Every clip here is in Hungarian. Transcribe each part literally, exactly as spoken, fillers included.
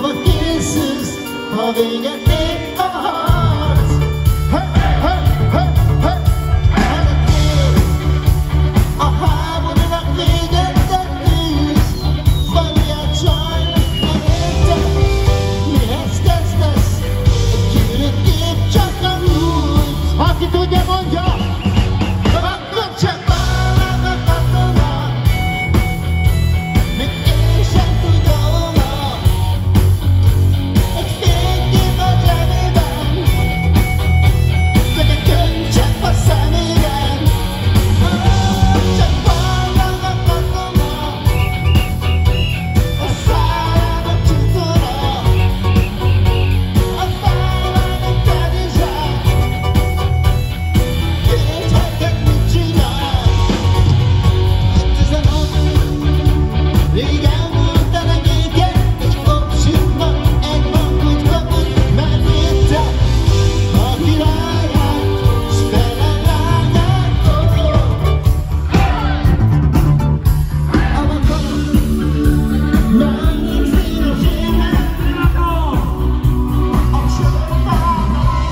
Hova készülsz, ha véget ér a harc? Hey, hey, hey, hey. Ez a tér, a háborúnak véget tűz. Valjál csaj, nem érted, mihez kezdesz? Egy gyűrűt kép csak a múlt. Aki tudja, mondja! Akkor csak vannak a katonák, még én sem tudom. Egy fénykép a zsebében, csak egy könycsepp a szemében. Csak vannak a katonák, a szájának csutora, a szájának kadizsák. Két hetet mit csinál? Tizenhat, rég elmúlt a legéket, egy kopsukban egy bankot kapott, mert érte a királyát, s fele lányát. A vakon mennyit színes élet, a csőtár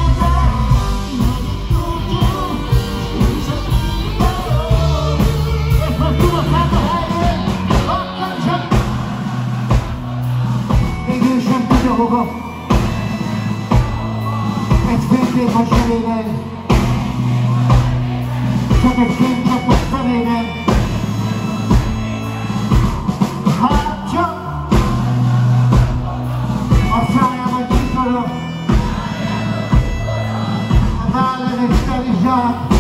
Még ő sem tudja hova. Egy fénykép a zsebében, csak egy fénykép a szemében. Hát csak a szájában csutora, a vállán egy kadizsák.